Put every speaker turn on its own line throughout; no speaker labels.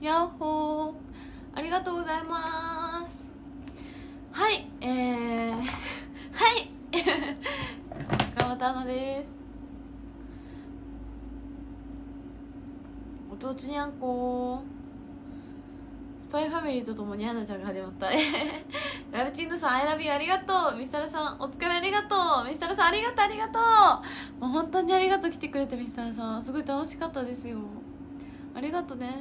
やっほー、ありがとうございます。はい、はい川田アナです。おとちにゃんこスパイファミリーとともに花ちゃんが始まったラブチンドさん、アイラビーありがとう。ミスタルさん、お疲れありがとう。ミスタルさん、ありがとうありがとう。もう本当にありがとう、来てくれて。ミスタルさん、すごい楽しかったですよ。ありがとうね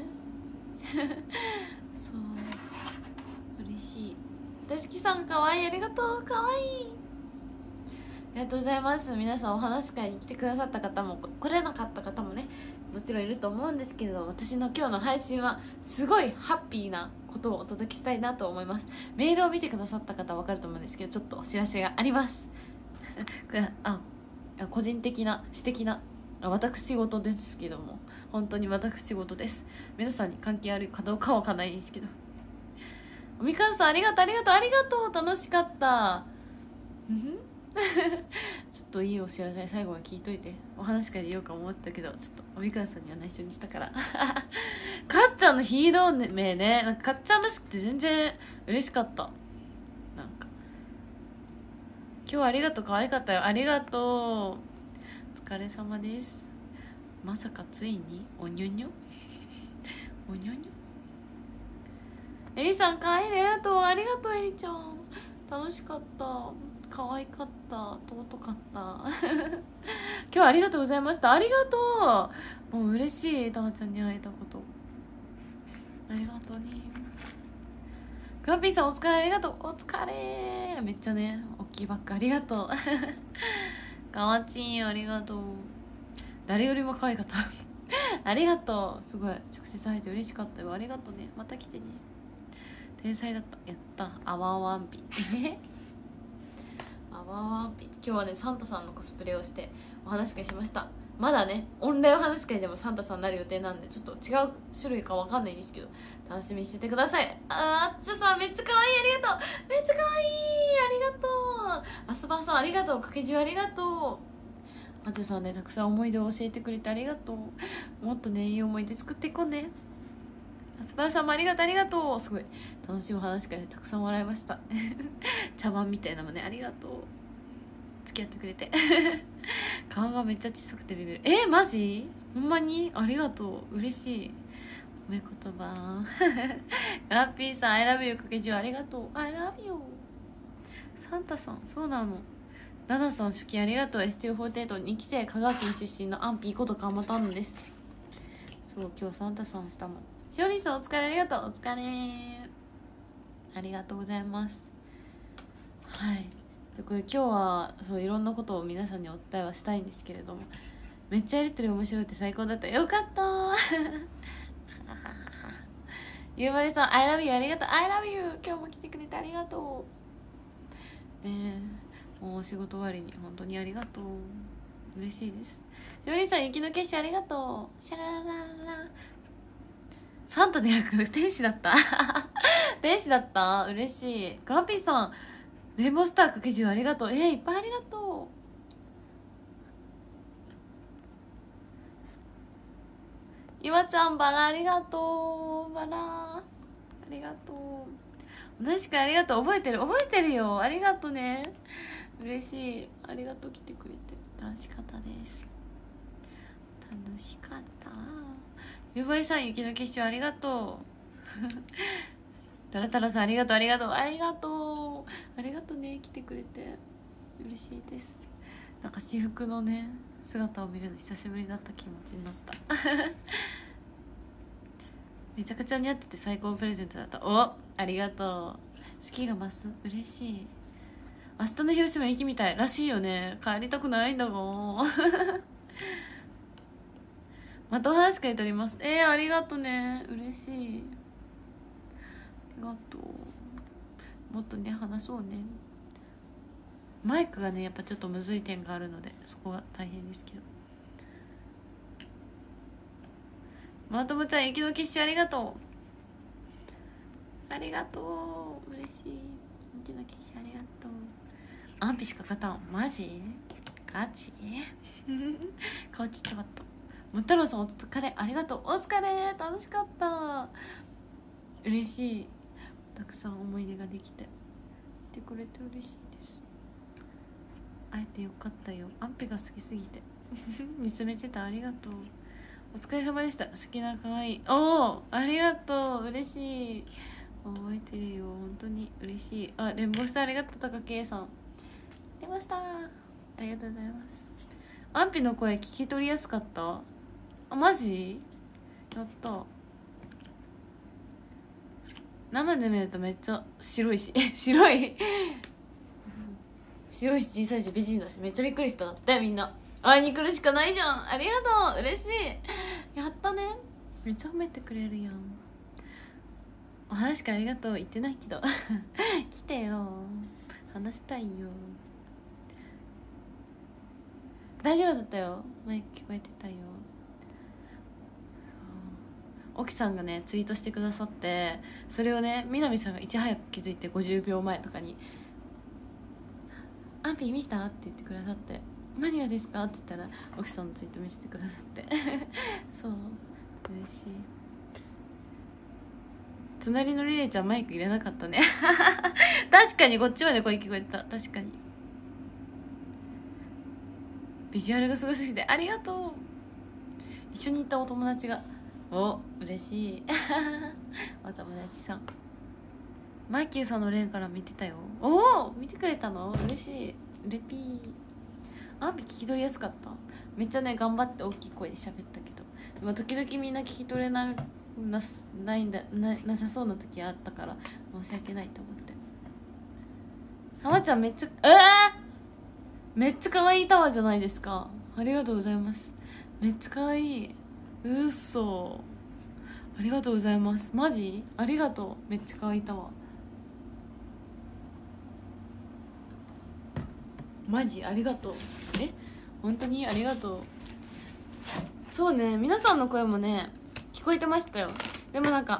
そう嬉しい。大好きさん、かわいい、ありがとう。かわいい、ありがとうございます。皆さんお話し会に来てくださった方も来れなかった方もね、もちろんいると思うんですけど、私の今日の配信はすごいハッピーなことをお届けしたいなと思います。メールを見てくださった方は分かると思うんですけど、ちょっとお知らせがありますこれ個人的な私的な私事ですけども、本当に私事です。皆さんに関係あるかどうかは分かんないんですけど、おみかんさん、ありがとうありがとうありがとう。楽しかったちょっといいお知らせ最後は聞いといて。お話会で言おうか思ったけど、ちょっとおみかんさんには内緒にしたからかっちゃんのヒーロー名ね、なんかかっちゃんらしくて全然嬉しかった。なんか今日はありがとう、可愛かったよ。ありがとう、お疲れ様です。まさかついにおにょにょおにょにょ。エリさん、かわいいね、ありがとう。ありがとうエリちゃん、楽しかった、可愛かった、尊かった今日はありがとうございました。ありがとう、もう嬉しい。たまちゃんに会えたことありがとうね。グラピーさん、お疲れ、ありがとう。お疲れ。めっちゃね、大きいバッグありがとうかわちん、ありがとう。誰よりも可愛かったありがとう。すごい直接会えて嬉しかったよ。ありがとうね、また来てね。天才だった。やった。アワーワンピアワーワンピ。今日はね、サンタさんのコスプレをしてお話し会しました。まだね、オンラインお話し会でもサンタさんになる予定なんで、ちょっと違う種類かわかんないんですけど、楽しみにしててください。あつさん、めっちゃ可愛い、ありがとう。めっちゃ可愛い、ありがとう。あすばさん、ありがとう。かけじゅう、ありがとう。あつさんね、たくさん思い出を教えてくれてありがとう。もっとね、いい思い出作っていこうね。あつばさんもありがとうありがとう。すごい楽しいお話会でたくさん笑いました茶番みたいなのもね、ありがとう。付き合ってくれて顔がめっちゃ小さくてビビる。マジ？ほんまに？ありがとう、嬉しい褒め言葉ラッピーさん、 I love you かけじゅう、ありがとう。 I love you サンタさん、そうなの。ナナさん、初期ありがとう。 ST48 2期生香川県出身のアンピーことかまたんです。そう、今日サンタさんしたもん。しおりさん、お疲れ、ありがとう。お疲れ、ありがとうございます。はい、これ今日はそういろんなことを皆さんにお伝えはしたいんですけれども、めっちゃやりとり面白いって最高だった。よかったゆうばりさん、 I love you ありがとう。 I love you 今日も来てくれてありがとうね。えもうお仕事終わりに本当にありがとう、嬉しいです。しおりさん、雪の結晶ありがとう。シャララララ、サンタではなく天使だった天使だった、嬉しい。ガーピーさん、レインボースターかけ10ありがとう。いっぱいありがとう。岩ちゃん、バラありがとう。バラありがとう。確かにありがとう。覚えてるよ。ありがとうね、嬉しい。ありがとう、来てくれて楽しかったです。楽しかった。ゆうばりさん、雪の結晶ありがとうタラタラさん、ありがとうありがとうありがとうありがとうね、来てくれて嬉しいです。なんか私服のね姿を見るの久しぶりだった気持ちになっためちゃくちゃ似合ってて最高のプレゼントだった。お、ありがとう。好きが増す、嬉しい。明日の広島行きみたいらしいよね。帰りたくないんだもんまたお話会取ります。ありがとうね、嬉しい。ありがとう。もっとね話そうね。マイクがねやっぱちょっとむずい点があるので、そこは大変ですけど。まともちゃん、雪の結晶ありがとう。ありがとう、嬉しい。雪の結晶ありがとう。アンピしか勝たん、マジガチ顔ちっちゃかった。 もったろうさんお疲れ、ありがとう。お疲れ、楽しかった。嬉しい、たくさん思い出ができててくれて嬉しいです。会えてよかったよ。アンペが好きすぎて見つめてた、ありがとう。お疲れ様でした。好きな可愛い。おお、ありがとう、嬉しい。覚えてるよ、本当に嬉しい。あ、連邦した、ありがとう。高圭さん連邦した、ありがとうございます。アンピの声聞き取りやすかった。あ、マジやった。生で見るとめっちゃ白いし白い白いし小さいし美人だし、めっちゃびっくりした。だってみんな会いに来るしかないじゃん。ありがとう、嬉しい。やったね、めっちゃ褒めてくれるやん。お話会ありがとう、言ってないけど来てよ、話したいよ。大丈夫だったよ、マイク聞こえてたよ。沖さんがねツイートしてくださって、それをね南さんがいち早く気づいて50秒前とかに「アンピー見た?」って言ってくださって「何がですか?」って言ったら沖さんのツイート見せてくださってそう嬉しい。隣のリレちゃんマイク入れなかったね確かにこっちまで声聞こえた。確かにビジュアルがすごすぎてありがとう。一緒に行ったお友達がお嬉しいお友達さんマイキューさんの例から見てたよ。おお見てくれたの嬉しい。レピーアンピ聞き取りやすかった。めっちゃね頑張って大きい声で喋ったけど、でも時々みんな聞き取れないんだなさそうな時あったから申し訳ないと思って。浜ちゃんめっちゃめっちゃ可愛いタワーじゃないですか。ありがとうございます。めっちゃ可愛い。うそ、ありがとうございます。マジありがとう、めっちゃ可愛いタワー。マジありがとう。え本当にありがとう。そうね、皆さんの声もね聞こえてましたよ。でもなんか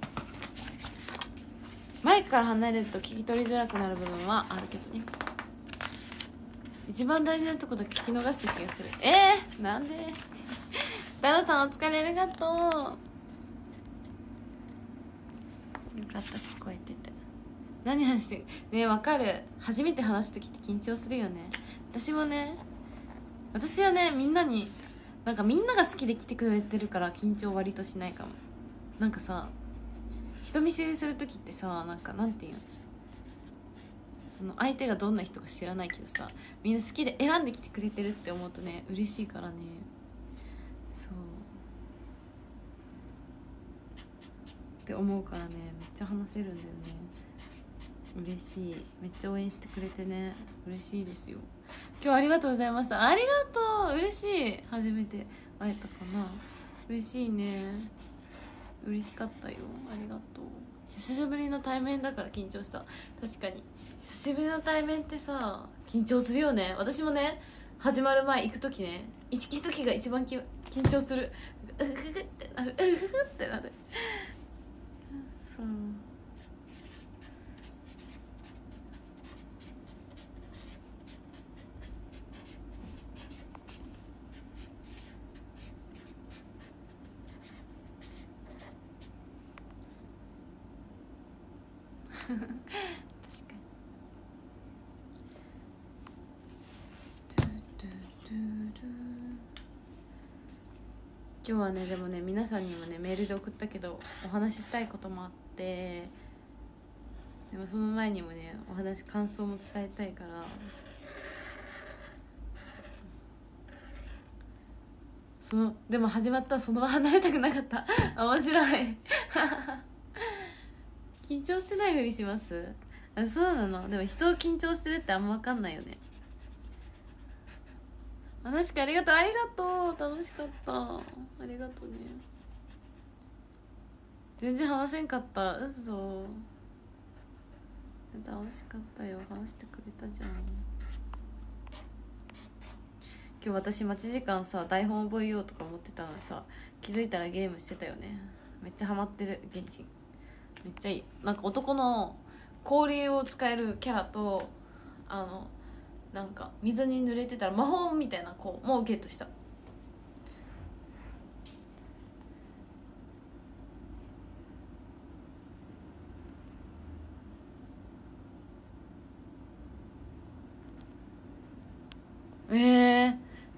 マイクから離れると聞き取りづらくなる部分はあるけどね。一番大事なとこだけ聞き逃した気がする。なんで太郎さんお疲れ、ありがとう。よかった、聞こえてて。何話してるね。わかる、初めて話す時って緊張するよね。私もね、私はねみんなになんかみんなが好きで来てくれてるから緊張割としないかも。なんかさ人見知りする時ってさ、なんかなんていうの、その相手がどんな人か知らないけどさ、みんな好きで選んできてくれてるって思うとね嬉しいからね。そうって思うからね、めっちゃ話せるんだよね。嬉しい、めっちゃ応援してくれてね嬉しいですよ。今日ありがとうございました。ありがとう、嬉しい。初めて会えたかな。嬉しいね、嬉しかったよ、ありがとう。久しぶりの対面だから緊張した。確かに久しぶりの対面ってさ緊張するよね。私もね始まる前行く時ね、行く時が一番緊張する。うふふってなる、うふふってなる。そう確かに。今日はねでもね皆さんにもねメールで送ったけどお話ししたいこともあって、でもその前にもねお話感想も伝えたいから、でも始まったらその場離れたくなかった面白い緊張してないふりします。あ、そうなの。でも人を緊張してるってあんま分かんないよね。話ありがとう、ありがとう、楽しかった、ありがとうね。全然話せんかった、嘘。楽しかったよ、話してくれたじゃん。今日私待ち時間さ台本覚えようとか思ってたのにさ、気づいたらゲームしてたよね。めっちゃハマってる。原神めっちゃいい。なんか男の氷を使えるキャラとなんか水に濡れてたら魔法みたいな子もゲットした。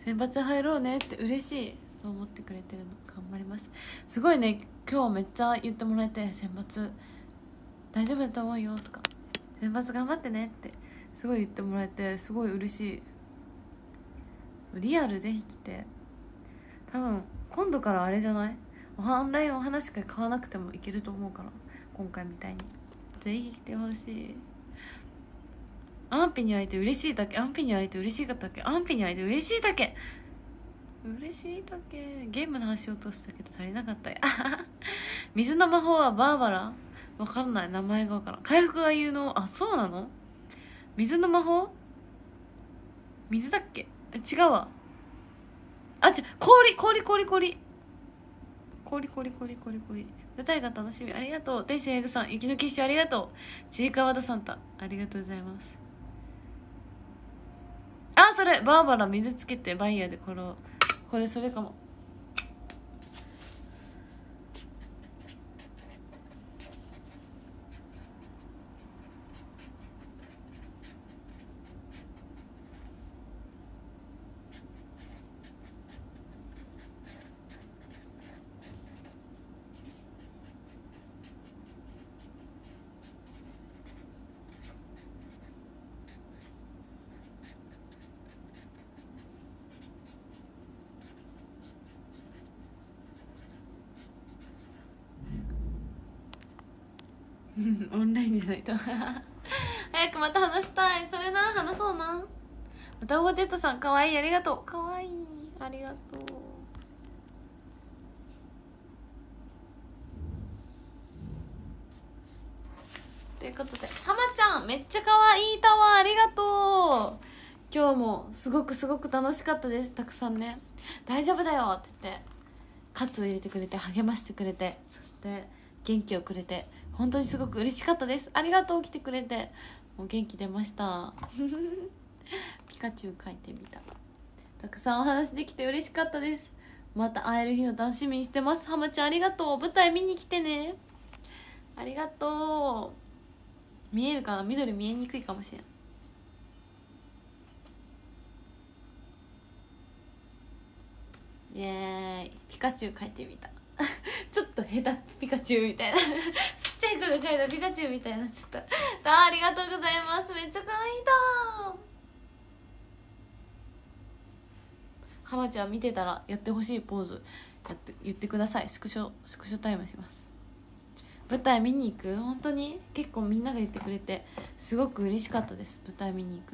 選抜入ろうねって嬉しい。そう思ってくれてるの頑張ります。すごいね、今日めっちゃ言ってもらえて、選抜大丈夫だと思うよとか、選抜頑張ってねってすごい言ってもらえて、すごい嬉しい。リアルぜひ来て、多分今度からあれじゃない、オンラインお話し会買わなくてもいけると思うから、今回みたいにぜひ来てほしい。安否に会えて嬉しいだけ、安否に会えて嬉しいかったっけ、安否に会えて嬉しいだけ、嬉しいだけ。ゲームの話をとしたけど足りなかったや水の魔法はバーバラ、わかんない、名前がわからん。回復が有能、あ、そうなの。水の魔法、水だっけ、違うわ。あ、氷舞台が楽しみ、ありがとう。天使エグさん、雪の結晶ありがとう。ちいかわだサンタありがとうございます。あ、それバーバラ水つけてバイヤーでこれそれかも。オンラインじゃないと早くまた話したい。それな、話そうな。またオーデットさんかわいい、ありがとう。かわいい、ありがとう。ということで、浜ちゃんめっちゃかわいいタワーありがとう。今日もすごく楽しかったです。たくさんね、大丈夫だよって言って喝を入れてくれて、励ましてくれて、そして元気をくれて、本当にすごく嬉しかったです。ありがとう、来てくれて。もう元気出ましたピカチュウ描いてみた。たくさんお話できて嬉しかったです。また会える日を楽しみにしてます。浜ちゃんありがとう。舞台見に来てね。ありがとう。見えるかな、緑見えにくいかもしれん。イエーイ、ピカチュウ描いてみたちょっと下手ピカチュウみたいなちっちゃい子が描いたピカチュウみたいになっちゃった。ありがとうございます。めっちゃ可愛いだ。浜ちゃん見てたらやってほしいポーズ言ってください。スクショタイムします。舞台見に行く、本当に結構みんなが言ってくれてすごく嬉しかったです。舞台見に行くって。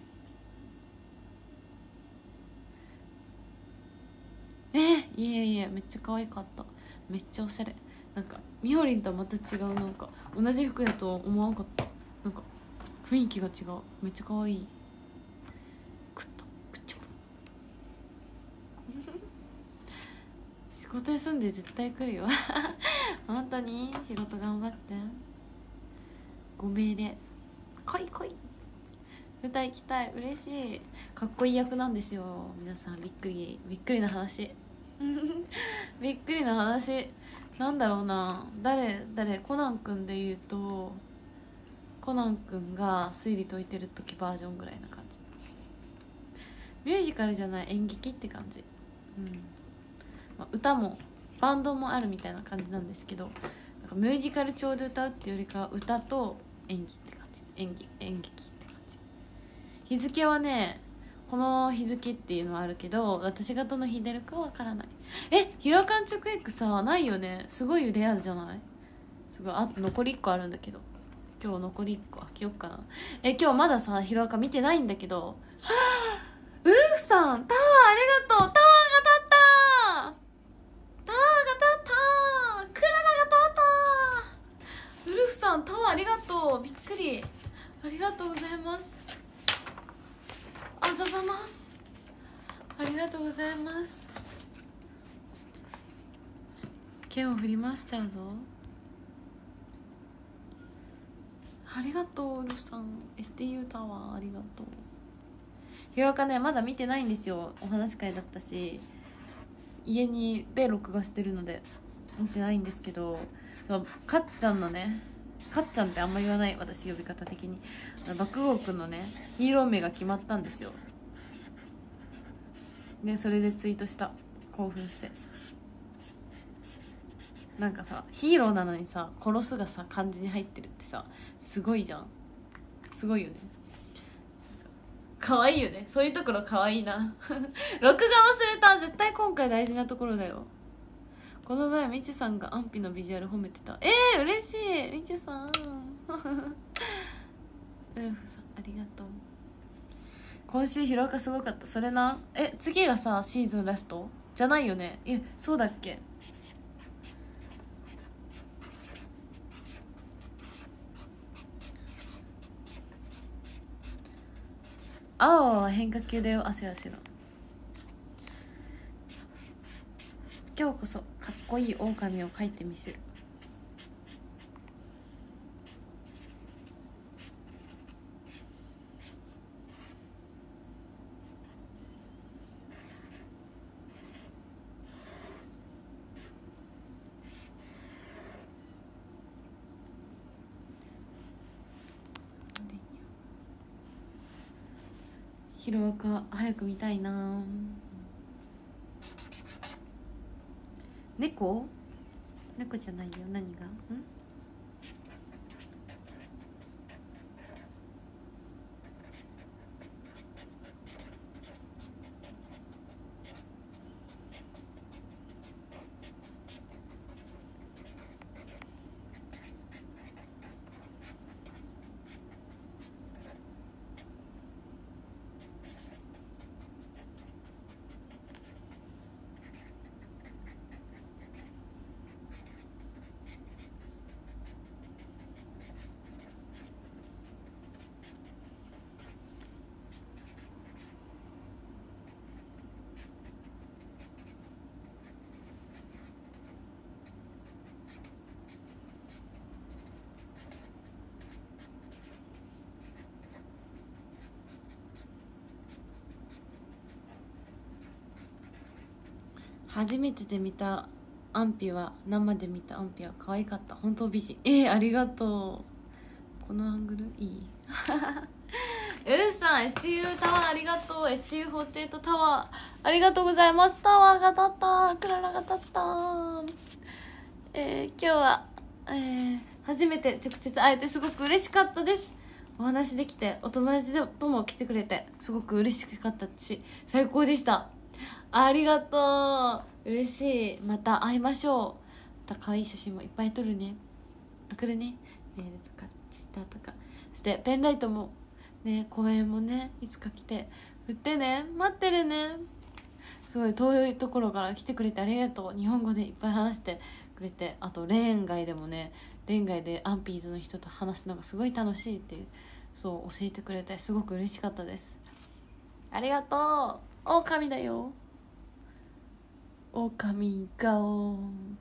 いえめっちゃ可愛かった。めっちゃおしゃれ。なんかみほりんとはまた違う、なんか同じ服だと思わんかった。なんか雰囲気が違う。めっちゃ可愛い。くっちょ仕事休んで絶対来るよ本当に仕事頑張って。ご命令。来い舞台行きたい。嬉しい。かっこいい役なんですよ皆さん。びっくりな話びっくりな話。なんだろうな、誰コナンくんで言うと、コナンくんが推理解いてる時バージョンぐらいな感じ。ミュージカルじゃない演劇って感じ。歌もバンドもあるみたいな感じなんですけど、なんかミュージカル調で歌うっていうよりかは歌と演技って感じ。演劇って感じ。日付はね、この日付っていうのはあるけど、私がどの日出るかわからない。ヒロカン直訳さないよね。すごいレアじゃない？すごい。あと残り1個あるんだけど、今日残り1個開けよっかな。今日まださヒロアカ見てないんだけどウルフさんタワーありがとう。タワーが立った、タワーが立った、クララが立った。ウルフさんタワーありがとう。びっくり。ありがとうございます。あざざます。ありがとうございます。剣を振り回しちゃうぞ。ありがとうウルフさん。 STU タワーありがとう。ヒロアカねまだ見てないんですよ。お話し会だったし家にで録画してるので見てないんですけど、そうかっちゃんのね、かっちゃんってあんま言わない私呼び方的に、爆豪くんのねヒーロー名が決まったんですよ。 でそれでツイートした。興奮して。なんかさヒーローなのにさ殺すがさ漢字に入ってるってさすごいじゃん。すごいよね。可愛いよね。そういうところ可愛いな録画忘れた。絶対今回大事なところだよ。この前みちさんがアンピのビジュアル褒めてた。嬉しいみちさんウルフさんありがとう。今週ヒロアカすごかった。それな。次がさシーズンラストじゃないよね。そうだっけ。青は変化球だよ。汗汗の。今日こそかっこいい狼を描いてみせる。ヒロアカ早く見たいな。猫じゃないよ。何が初めてで見たアンピは生で見たアンピは可愛かった。本当美人。ありがとう。このアングルいいエルさん STU タワーありがとう。 STU48 タワーありがとうございます。タワーが立った。クララが立った。今日は、初めて直接会えてすごく嬉しかったです。お話できてお友達とも来てくれてすごく嬉しかったし最高でした。ありがとう。嬉しい。また会いましょう。また可愛い写真もいっぱい撮るね。送るね。メールとかツイッターとか。そしてペンライトもね、公演もねいつか来て振ってね。待ってるね。すごい遠いところから来てくれてありがとう。日本語でいっぱい話してくれて、あと恋愛でもね、恋愛でアンピーズの人と話すのがすごい楽しいっていうそう教えてくれてすごく嬉しかったです。ありがとう。狼だよ。狼顔。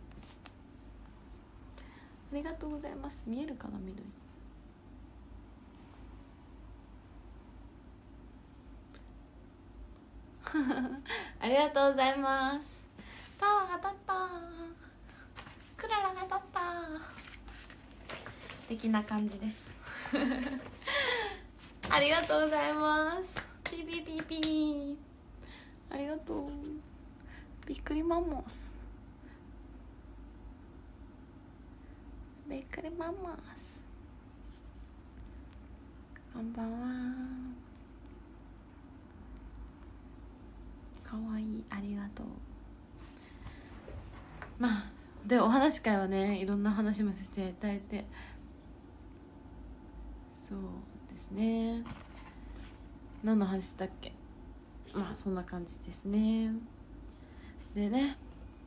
ありがとうございます。見えるかな緑。ありがとうございます。タワーが立った。クララが立った。的な感じですありがとうございます。ピーピーピーピー。ありがとう。びっくりマンモス。びっくりマンモス。こんばんは。かわいい。ありがとう。まあでお話会はねいろんな話もさせていただいて、そうですね。何の話だっけ。まあそんな感じですね。でね、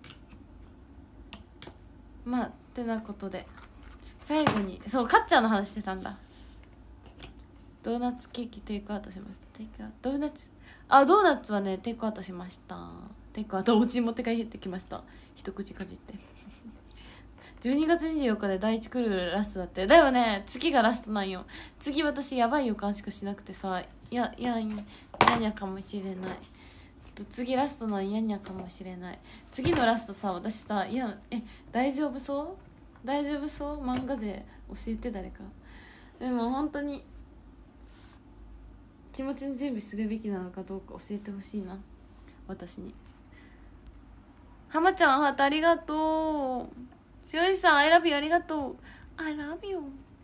まあってなことで最後にそうかっちゃんの話してたんだ。ドーナツケーキテイクアウトしました。テイクアウトドーナツドーナツはねテイクアウトしました。テイクアウトお家に持って帰ってきました。一口かじって12月24日で第1クールラストだって。だよね。次がラストなんよ。次私やばい予感しかしなくてさ、やにゃかもしれない。ちょっと次ラストのやにゃかもしれない。次のラストさ私さ大丈夫そう大丈夫そう漫画勢教えて誰か。でも本当に気持ちの準備するべきなのかどうか教えてほしいな。 私に。浜ちゃんハートありがとう。しおりさん I love you ありがとう。 I love you。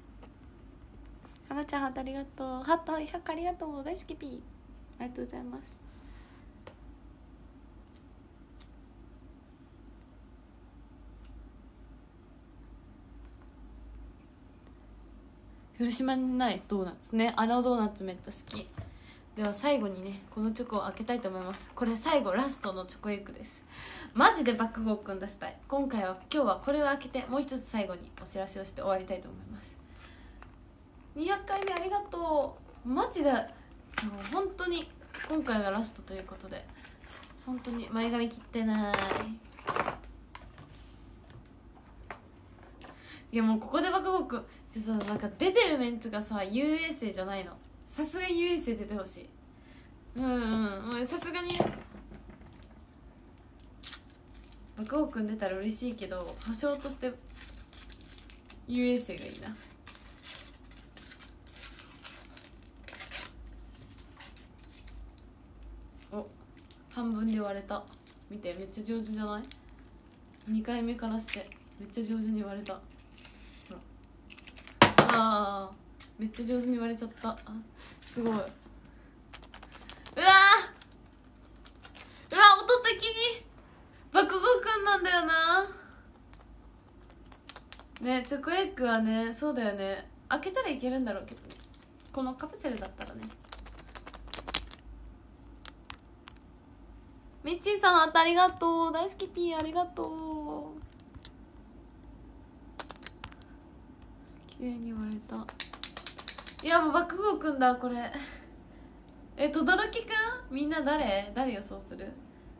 浜ちゃんハートありがとう。ハート100ありがとう。大好きピーありがとうございます。広島にないドーナツね、あのドーナツめっちゃ好き。では最後にねこのチョコを開けたいと思います。これ最後ラストのチョコエッグです。マジで爆豪くん出したい。今日はこれを開けてもう一つ最後にお知らせをして終わりたいと思います。200回目ありがとう。マジでもう本当に今回がラストということで、本当に前髪切ってない。いやもうここで爆豪くんなんか出てるメンツがさ優衛生じゃないの。さすがに優衛生出てほしい。さすがに爆豪くん出たら嬉しいけど、保証として優衛生がいいな。お、半分で割れた。見てめっちゃ上手じゃない？ 2 回目からしてめっちゃ上手に割れた。あーめっちゃ上手に割れちゃった。すごい。うわ音的に爆豪くんなんだよな。ねチョコエッグはね、そうだよね、開けたらいけるんだろうけどね、このカプセルだったらね。みっちーさんハートありがとう。大好きピーありがとう。綺麗に割れた。いやもう爆豪くんだこれ。とどろきくん、みんな誰予想する？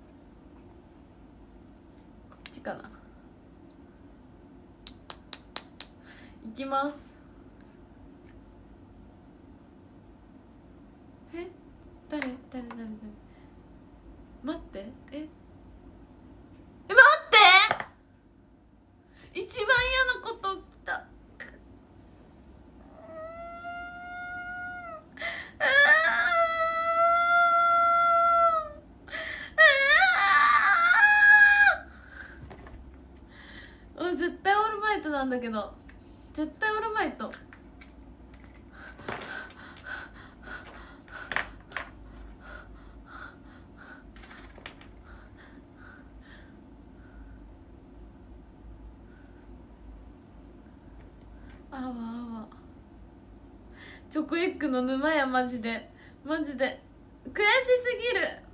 こっちかな。いきます。誰待って待って一番嫌なこと起きた。絶対オールマイトなんだけど、絶対オールマイト。チョコエッグの沼やマジで悔しすぎる。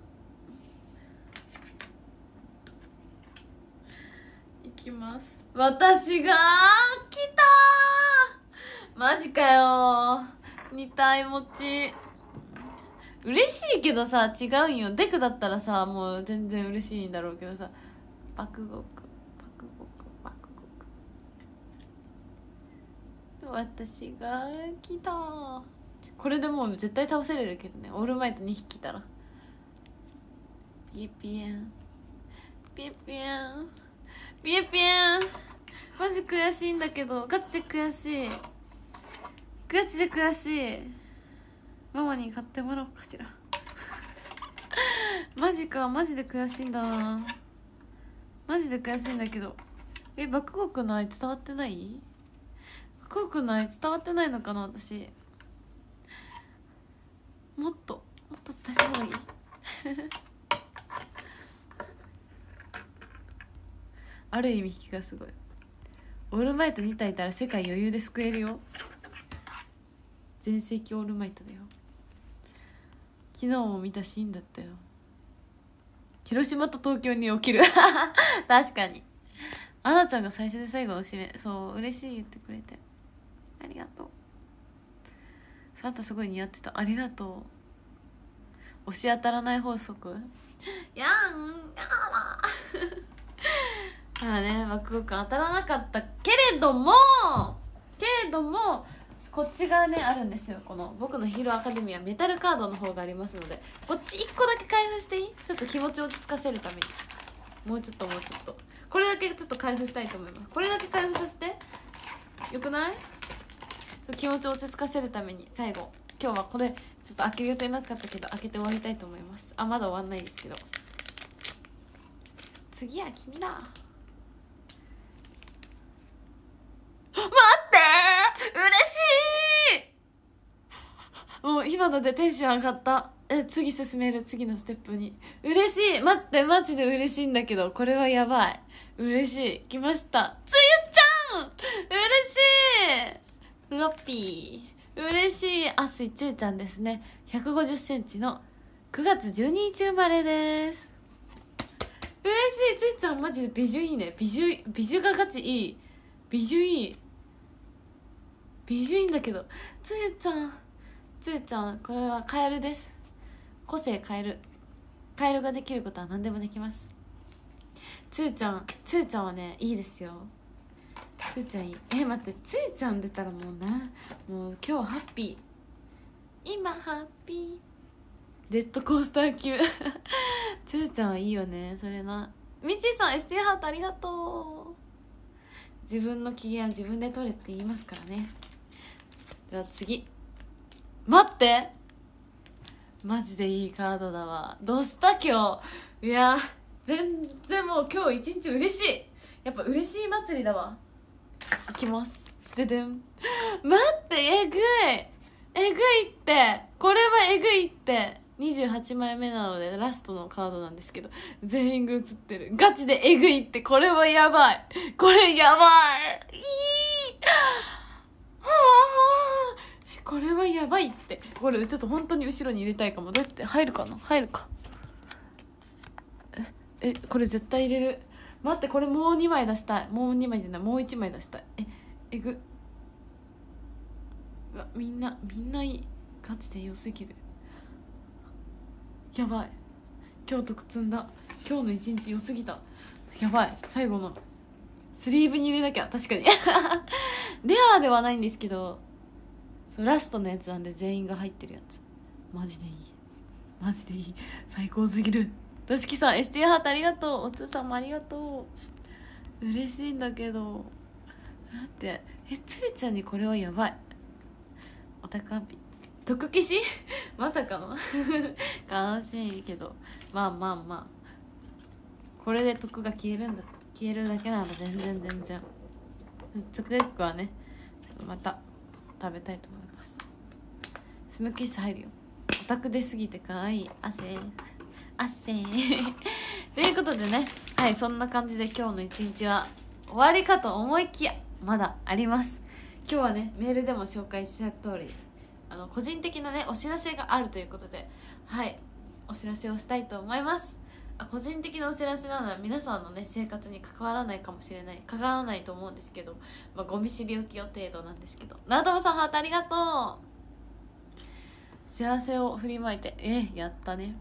いきます。私が来たー。マジかよー。2体持ち嬉しいけどさ、違うんよ。デクだったらさもう全然嬉しいんだろうけどさ、爆豪くん私が来たー。これでもう絶対倒せれるけどね、オールマイト2匹いたら。ピエピエンマジ悔しいんだけど、ガチで悔しいママに買ってもらおうかしらマジで悔しいんだな。マジで悔しいんだけど。爆豪くんの愛伝わってない？爆豪くんの愛伝わってないのかな。私もっと伝えた方がいいある意味引きがすごい。オールマイト2体いたら世界余裕で救えるよ。全盛期オールマイトだよ。昨日も見たシーンだったよ。広島と東京に起きる確かにアナちゃんが最初で最後の締め、そう嬉しい言ってくれてありがとう。サンタすごい似合ってた。ありがとう。押し当たらない法則やだまあね、爆豪くん当たらなかったけれどもこっち側ねあるんですよ。この僕のヒーローアカデミアメタルカードの方がありますので、こっち1個だけ開封していい？ちょっと気持ち落ち着かせるためにもうちょっとこれだけちょっと開封したいと思います。これだけ開封させてよくない？そう気持ち落ち着かせるために最後今日はこれちょっと開ける予定なかったけど開けて終わりたいと思います。まだ終わんないですけど、 次は君だ。待って嬉しい。もう今のでテンション上がった。次進める、次のステップに。嬉しい。待って、マジで嬉しいんだけど、これはやばい。嬉しい。来ました。つゆちゃん嬉しい。フロッピー嬉しい。あすいちゅうちゃんですね。150センチの9月12日生まれです。嬉しい。つゆちゃんマジで美女いいね。美女がガチいい。美女いい。美女いいんだけど。つゆちゃん、これはカエルです。個性カエルができることは何でもできます。つーちゃんはねいいですよ。つーちゃんいい。待って、つーちゃん出たらもう今日ハッピー。今ハッピー。ジェットコースター級つーちゃんはいいよね。それな。みちさん ST ハートありがとう。自分の機嫌は自分で取れって言いますからね。では次。待って、マジでいいカードだわ。どうした今日。いや全然もう今日一日嬉しい。やっぱ嬉しい祭りだわ。いきます。ででん。待って、えぐいって、これはえぐいって。28枚目なのでラストのカードなんですけど、全員が映ってる。ガチでえぐいって。これはやばい。これやばい。これはやばいって。これちょっと本当に後ろに入れたいかも。どうやって入るかな。入るか。これ絶対入れる。待って、これもう2枚出したい。もう2枚じゃない、もう1枚出したい。えぐ。うわ、みんないい。ガチで良すぎる。やばい。今日得積んだ。今日の1日良すぎた。やばい。最後のスリーブに入れなきゃ。確かにレアではないんですけど、ラストのやつなんで全員が入ってるやつ。マジでいい。最高すぎる。としきさん ST ハートありがとう。おつーさんもありがとう。嬉しいんだけど、待って、つーちゃんにこれはやばい。おたかんぴ得消しまさかの悲しいけど、まあこれで得が消えるだけなら全然つくくはね、また食べたいと思います。スムキッス入るよ。オタク出すぎてかわいい。ということでね、はい、そんな感じで今日の一日は終わりかと思いきやまだあります。今日はね、メールでも紹介した通り、個人的なねお知らせがあるということで、はい、お知らせをしたいと思います。個人的なお知らせなので皆さんのね生活に関わらないかもしれない、関わらないと思うんですけど、ゴミ知りおきよ程度なんですけど、ナートモさんハートありがとう。幸せを振りまいて、やったね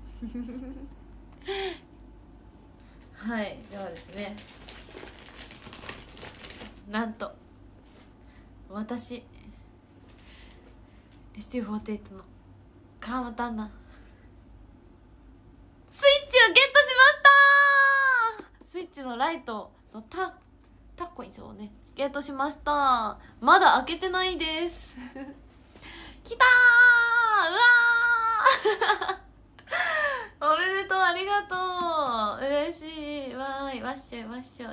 はい、ではですね、なんと私 ST48 の川間旦那スイッチをゲットしました。スイッチのライトのタッコインをねゲットしました。まだ開けてないですきたー。うわーおめでとう、ありがとう、嬉しい。わーい、わっしょい。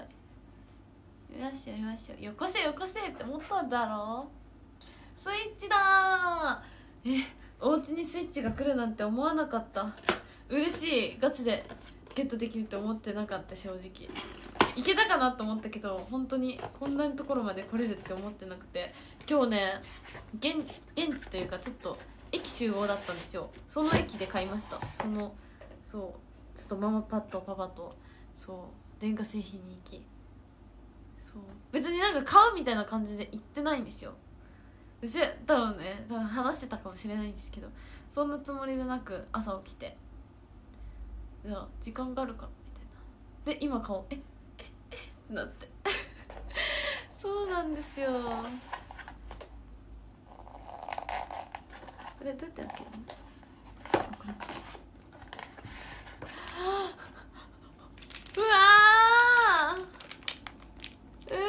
よこせって思ったんだろ。スイッチだー。お家にスイッチが来るなんて思わなかった。嬉しい。ガチでゲットできるって思ってなかった。正直いけたかなと思ったけど、本当にこんなところまで来れるって思ってなくて、今日ね現地というかちょっと駅集合だったんですよ。その駅で買いました。そうちょっとママパとパパと電化製品に行き、別になんか買うみたいな感じで行ってないんですよ。多分話してたかもしれないんですけど、そんなつもりでなく朝起きて、じゃあ時間があるかみたいなで今買おうってなってそうなんですよ。これどうやって開けるの？これか。うわー、嬉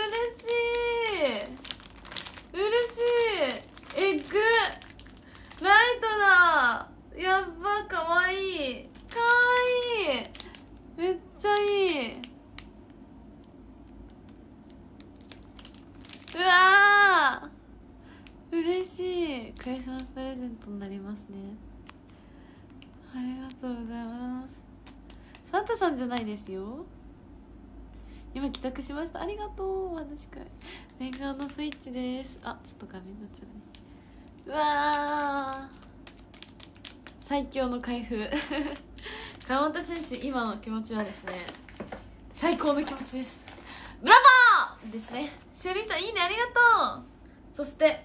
しいえぐライトだ。やっば、かわいいめっちゃいい。 うわー嬉しい。クリスマスプレゼントになりますね。ありがとうございます。サンタさんじゃないですよ。今帰宅しました。ありがとう。お話し会念願のスイッチです。あ、ちょっと画面が映るね。うわー最強の開封川本選手今の気持ちはですね、最高の気持ちです。ブラボーですね。しおりさんいいね、ありがとう。そして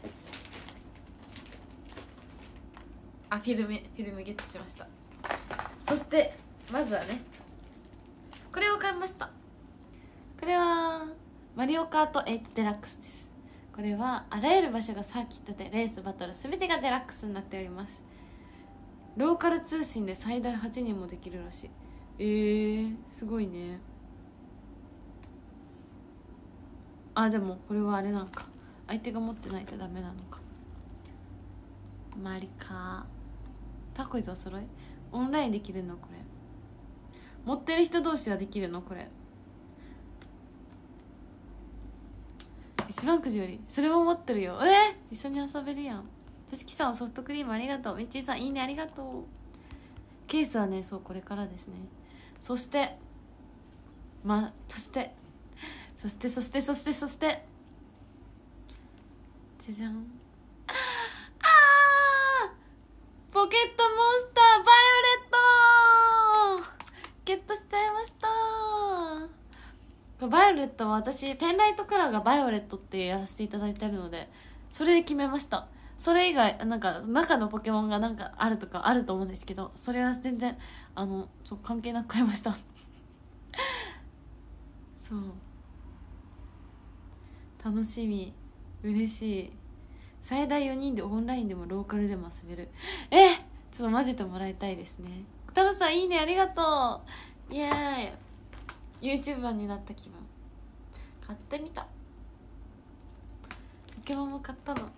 フィルムゲットしました。そしてまずはね、これを買いました。これはマリオカート8デラックスです。これはあらゆる場所がサーキットでレースバトル全てがデラックスになっております。ローカル通信で最大8人もできるらしい。すごいね。でもこれはあれなんか、相手が持ってないとダメなのか。マリカータコイズお揃い。オンラインできるのこれ。持ってる人同士はできるのこれ。一番くじよりそれも持ってるよ。一緒に遊べるやん。としきさんソフトクリームありがとう。みっちーさんいいねありがとう。ケースはね、そうこれからですね。そしてそしてじゃじゃん。ポケットモンスターバイオレットゲットしちゃいました。バイオレットは私ペンライトカラーがバイオレットってやらせていただいてるので、それで決めました。それ以外なんか中のポケモンがなんかあるとかあると思うんですけど、それは全然関係なく買いましたそう、楽しみ、嬉しい。最大4人でオンラインでもローカルでも遊べる。ちょっと混ぜてもらいたいですね。太郎さんいいねありがとう。イエーイ YouTuber になった気分。買ってみた。ポケモンも買ったの。ポ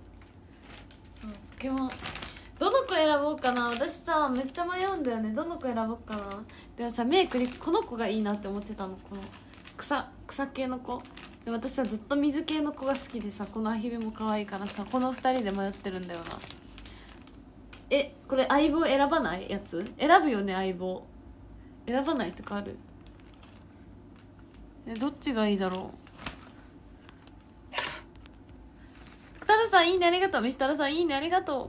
ケモンどの子選ぼうかな。私さめっちゃ迷うんだよね、どの子選ぼうかな。でもさメイクでこの子がいいなって思ってたの。この草系の子で、私はずっと水系の子が好きでさ、このアヒルも可愛いからさ、この2人で迷ってるんだよな。これ相棒選ばないやつ選ぶよね。相棒選ばないとかある？どっちがいいだろう。北田さんいいねありがとう。ミスタラさんいいねありがと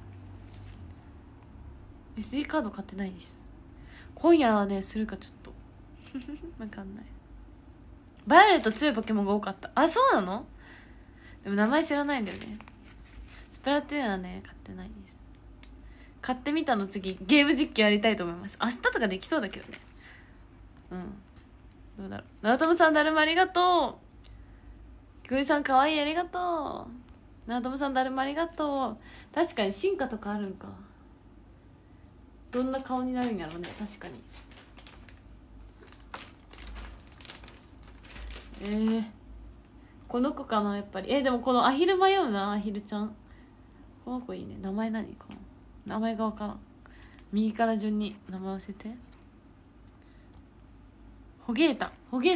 う。 SD カード買ってないです。今夜はねするかちょっとわかんない。バイオレット強いポケモンが多かった。そうなの？でも名前知らないんだよね。スプラトゥーンはね買ってないです。買ってみたの次ゲーム実況やりたいと思います。明日とかできそうだけどね。どうだろう。長友さんだるまありがとう。きくりさんかわいいありがとう。長友さんだるまありがとう。確かに進化とかあるんか。どんな顔になるんやろうね。確かに。この子かなやっぱり。でもこのアヒル迷うな。アヒルちゃんこの子いいね。名前何かな。名前がわからん。右から順に名前教えて。ホゲータ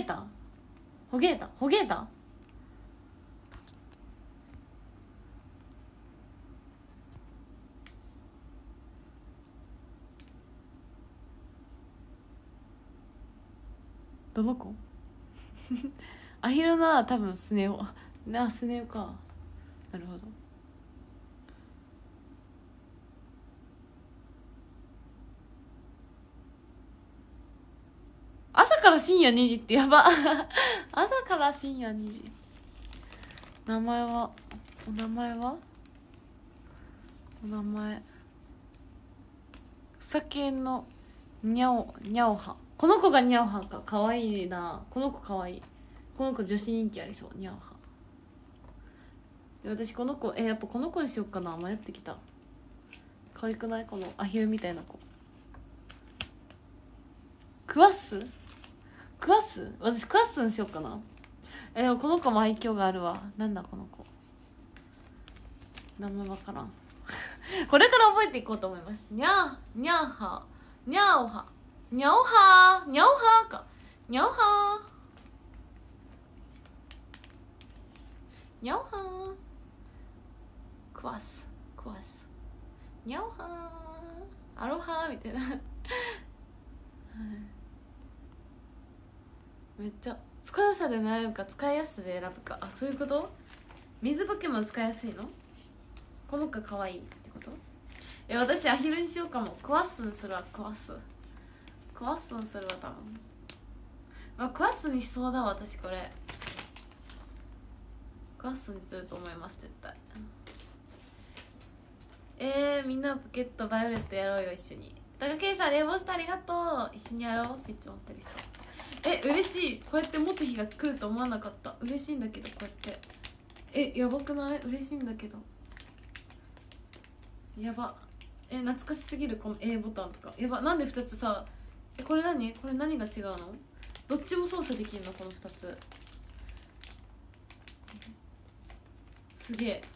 どの子アヒルな多分スネ夫スネ夫か。なるほど。朝から深夜2時ってやば朝から深夜2時。お名前草系のにゃおは。この子がにゃおはか。かわいいな。この子かわいい。この子女子人気ありそう。にゃおはで、私この子やっぱこの子にしよっかな。迷ってきた。可愛くない？このアヒルみたいな子。クワッス私クワッスにしよっかな。でもこの子も愛嬌があるわ。なんだこの子、名前わからんこれから覚えていこうと思います。にゃおはか。 にゃおはークワスクワスにゃおはーアロハーみたいなめっちゃ使いやすさで悩むか使いやすさで選ぶか、あ、そういうこと。水ポケモン使いやすいの、この子かわいいってこと。私アヒルにしようかも。クワッスンするわ。クワッスンするわ多分。まあ、クワッスンにしそうだわ私。これクワッスンにすると思います絶対。みんなポケットバイオレットやろうよ一緒に。高圭さんレボスターありがとう。一緒にやろう。スイッチ持ってる人。嬉しい。こうやって持つ日が来ると思わなかった。嬉しいんだけど、こうやってやばくない？嬉しいんだけどやば。懐かしすぎる。この A ボタンとかやば。なんで2つさ、これ何が違うの？どっちも操作できるのこの2つ。すげえ。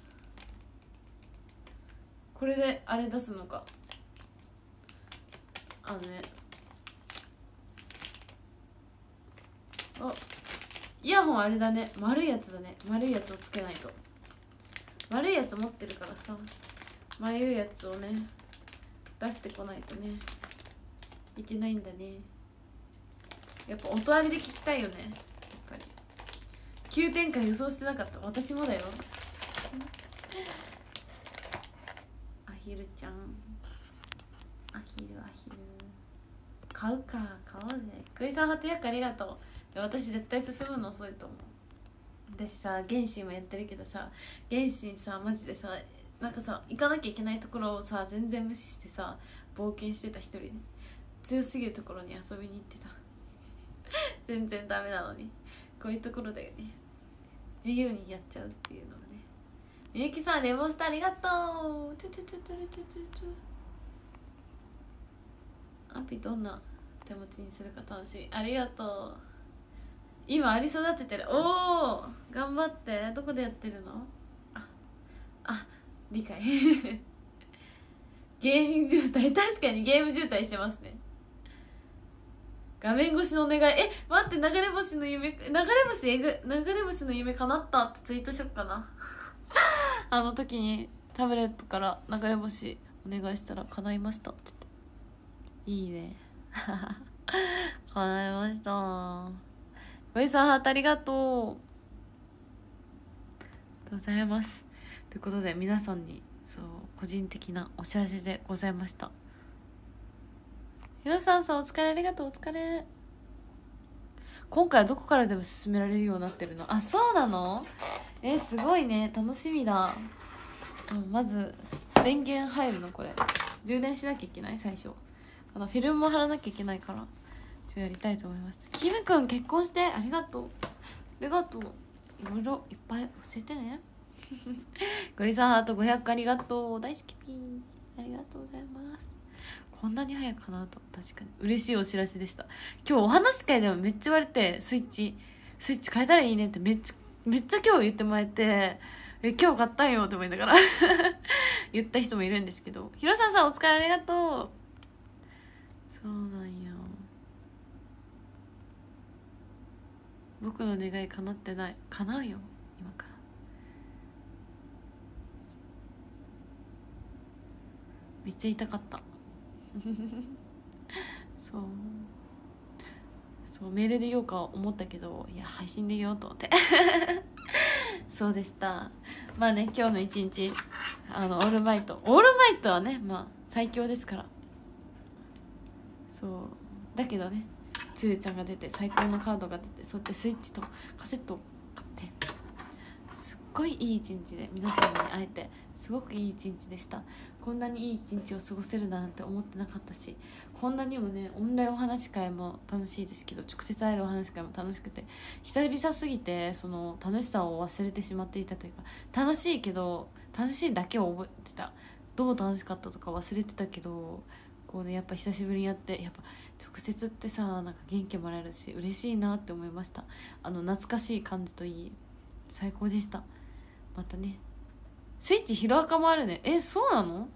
これであれ出すのか。イヤホンあれだね、丸いやつだね。丸いやつをつけないと。丸いやつ持ってるからさ、丸いやつをね出してこないとねいけないんだね。やっぱ音ありで聞きたいよね。やっぱり急展開予想してなかった。私もだよ。アヒルちゃん、アヒル買うか。買おうぜ。クイさんハテヤックありがとう。私絶対進むの遅いと思う。私さ原神もやってるけどさ、原神さマジでさ、なんかさ行かなきゃいけないところをさ全然無視してさ冒険してた。一人で強すぎるところに遊びに行ってた全然ダメなのに。こういうところだよね、自由にやっちゃうっていうのはね。みゆきさんレモンスターありがとう。アピどんな手持ちにするか楽しみ。ありがとう。今アリ育ててる。おお頑張って。どこでやってるの？理解芸人渋滞、確かにゲーム渋滞してますね。画面越しのお願い。待って、流れ星の夢叶ったってツイートしよっかなあの時にタブレットから流れ星お願いしたら叶いましたって言って。いいね叶いました。ごいさんハートありがとうございます。ということで皆さんに個人的なお知らせでございました。ひろさんお疲れありがとう。お疲れ。今回はどこからでも進められるようになってるの？あ、そうなの？すごいね、楽しみだ。まず電源入るの？これ充電しなきゃいけない。最初フィルムも貼らなきゃいけないからやりたいと思います。キムくん結婚してありがとう。いろいろいっぱい教えてねゴリさんハート500ありがとう。大好きピンありがとうございます。こんなに早くかなと。確かに嬉しいお知らせでした。今日お話し会でもめっちゃ言われて、スイッチ変えたらいいねってめっちゃ今日言ってもらえて、今日買ったんよって思いながら言った人もいるんですけど、ひろさんお疲れありがとう。そうなんや。僕の願い叶ってない。叶うよ今から。めっちゃ痛かったそうメールで言おうか思ったけど、いや配信で言おうと思ってそうでした。まあね、今日の一日オールマイトはね、まあ最強ですから。だけどね、つゆちゃんが出て最高のカードが出て、そうやってスイッチとカセットを買って、すっごいいい一日で皆さんに会えてすごくいい一日でした。こんなにいい一日を過ごせるなんて思ってなかったし、こんなにもね、オンラインお話会も楽しいですけど、直接会えるお話会も楽しくて、久々すぎてその楽しさを忘れてしまっていたというか、楽しいだけを覚えてた。どう楽しかったとか忘れてたけど、こうね、やっぱ久しぶりにやって、やっぱ直接ってさ、なんか元気もらえるし嬉しいなって思いました。懐かしい感じといい、最高でした。またね、スイッチヒロアカもあるね。そうなの？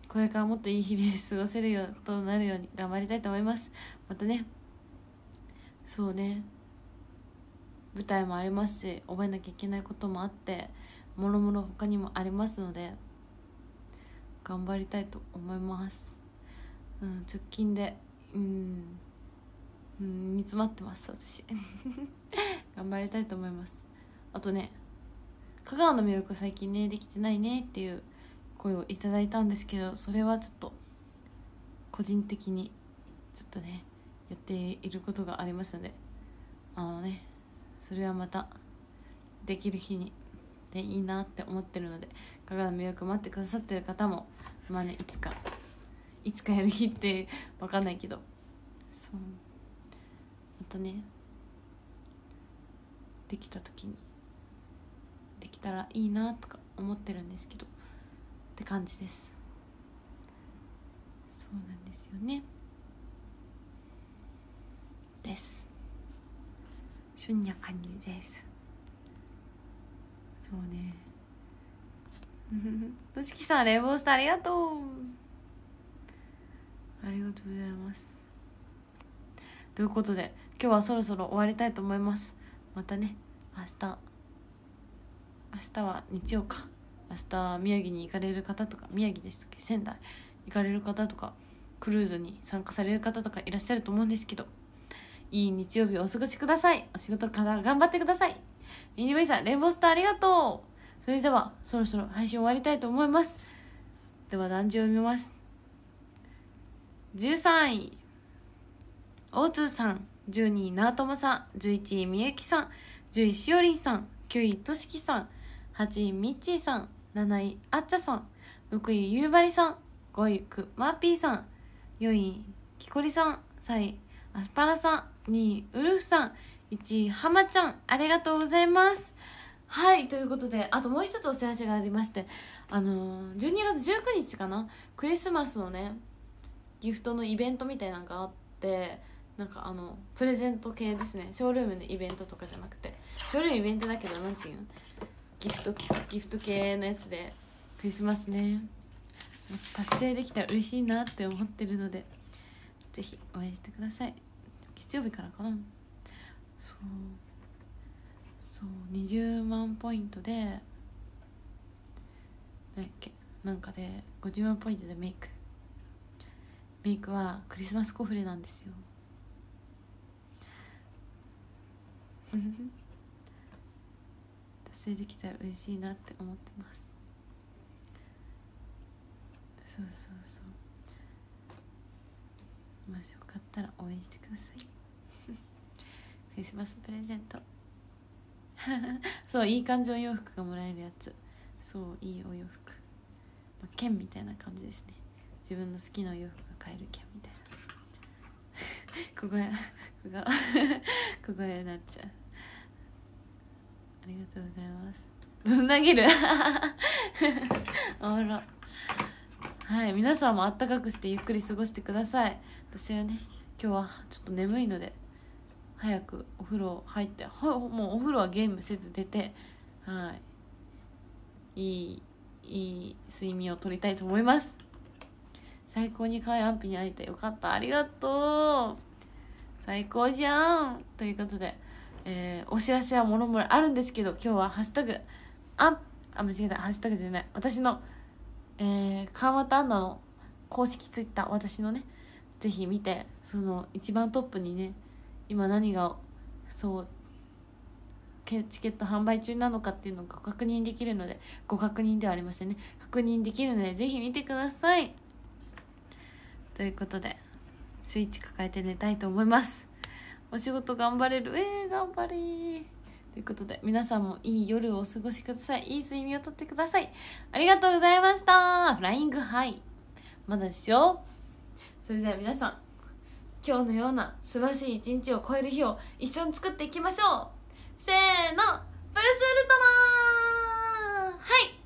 これからもっといい日々過ごせるようなことになるように頑張りたいと思います。またね、そうね、舞台もありますし、覚えなきゃいけないこともあって、もろもろ他にもありますので頑張りたいと思います。直近で煮詰まってます私頑張りたいと思います。あとね、香川の魅力最近ねできてないねっていう声をいただいたんですけど、それはちょっと個人的にちょっとねやっていることがありますので、それはまたできる日にでいいなって思ってるので、香川の魅力待ってくださってる方もいつかやる日って分かんないけど、そうまたねできた時にできたらいいなとか思ってるんですけどって感じです。そうなんですよね。そんな感じです。そうねとしきさん、レイボースターありがとう。ありがとうございます。ということで今日はそろそろ終わりたいと思います。またね、明日は日曜か。明日宮城に行かれる方とか、宮城ですとか仙台行かれる方とか、クルーズに参加される方とかいらっしゃると思うんですけど、いい日曜日をお過ごしください。お仕事から頑張ってください。ミニブイさん、レインボースターありがとう。それではそろそろ配信終わりたいと思います。では壇上を見ます。13位大津さん、12位直友さん、11位みゆきさん、10位しおりんさん、9位としきさん、8位みっちーさん、7位あっちゃさん、6位ゆうばりさん、5位くまぴーさん、4位きこりさん、3位アスパラさん、2位ウルフさん、1位はまちゃん、ありがとうございます。はい、ということで、あともう一つお知らせがありまして、12月19日かな、クリスマスのねギフトのイベントみたいなのがあって、なんかプレゼント系ですね。ショールームのイベントとかじゃなくて、ショールームイベントだけど、なんていうの、ギフト系のやつで、クリスマスねもし達成できたら嬉しいなって思ってるので、ぜひ応援してください。月曜日からかな。そう20万ポイントでなんかで50万ポイントでメイクはクリスマスコフレなんですよ達成できたら嬉しいなって思ってます。そうもしよかったら応援してくださいクリスマスプレゼントそう、いい感じのお洋服がもらえるやつ。そう、いいお洋服、券みたいな感じですね。自分の好きなお洋服が買える券みたいなここへなっちゃう。ありがとうございます。ぶん投げるおもろ。はい、皆さんもあったかくしてゆっくり過ごしてください。私はね今日はちょっと眠いので早くお風呂入って、もうお風呂はゲームせず出て、いい睡眠をとりたいと思います。最高に可愛いアンピに会えてよかった。ありがとう、最高じゃん。ということで、お知らせはもろもろあるんですけど、今日はハッシュタグ間違えた、ハッシュタグじゃない、私の川俣アンナの公式ツイッター、私のね、ぜひ見て、その一番トップにね今何がチケット販売中なのかっていうのが確認できるので、ご確認ではありませんね、確認できるのでぜひ見てください。ということでスイッチ抱えて寝たいと思います。お仕事頑張れる、頑張れということで、皆さんもいい夜をお過ごしください。いい睡眠をとってください。ありがとうございました。フライングハイまだですよ。それでは皆さん、今日のような素晴らしい一日を超える日を一緒に作っていきましょう。せーの、プルスウルトラーン。はい。